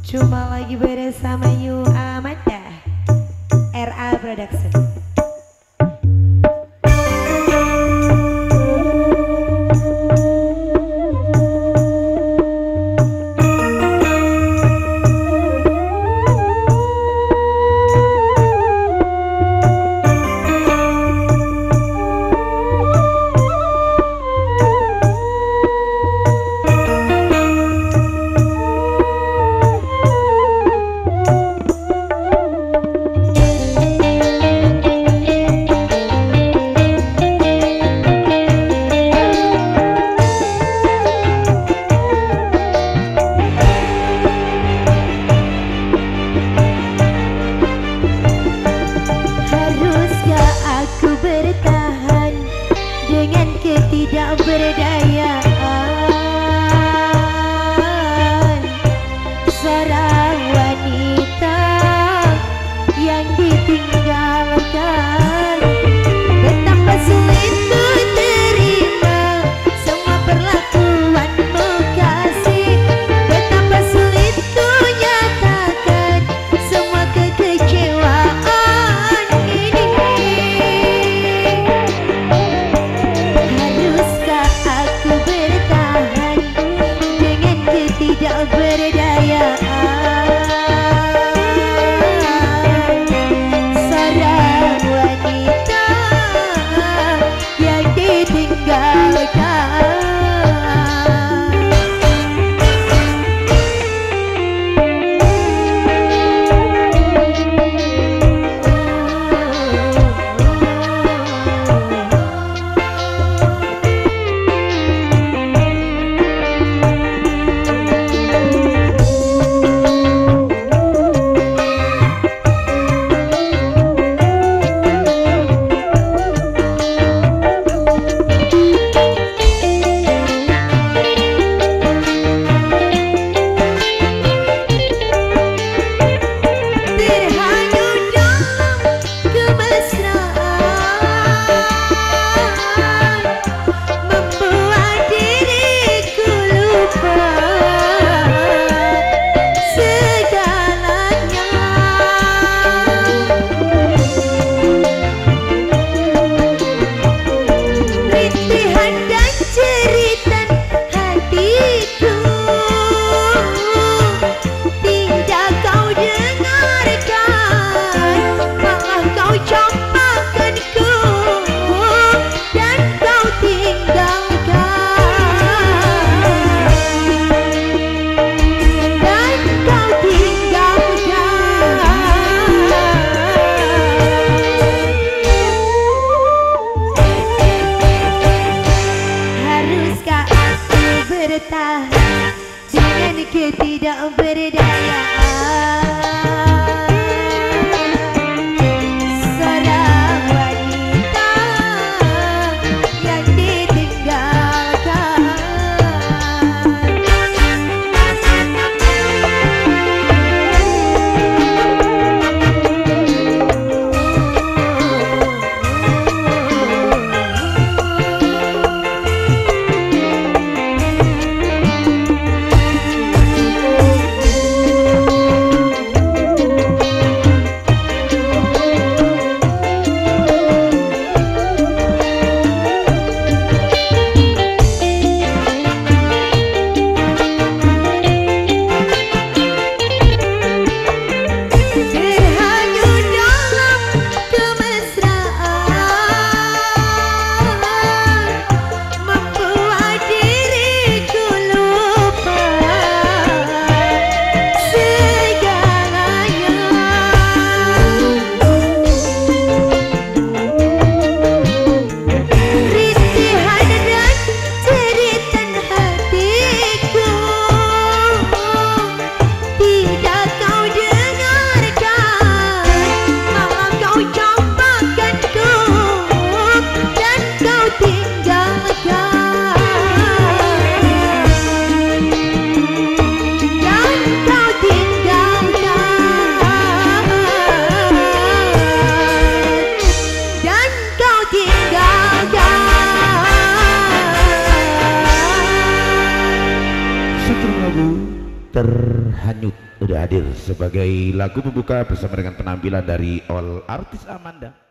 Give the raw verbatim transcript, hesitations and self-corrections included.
Cuma lagi bersama Yu Amanda R A Production. Ketidakberdayaan seorang wanita yang ditinggalkan, betapa sulit ku terima semua perlakuanmu kasih, betapa sulit ku nyatakan semua kekecewaan ini. Haruskah aku bertahan dengan ketidakberdayaan seorang wanita yang ditinggalkan? Bertahan dengan ketidakberdayaan seorang wanita yang ditinggalkan. Terhanyut udah hadir sebagai lagu pembuka bersama dengan penampilan dari All Artis Amanda.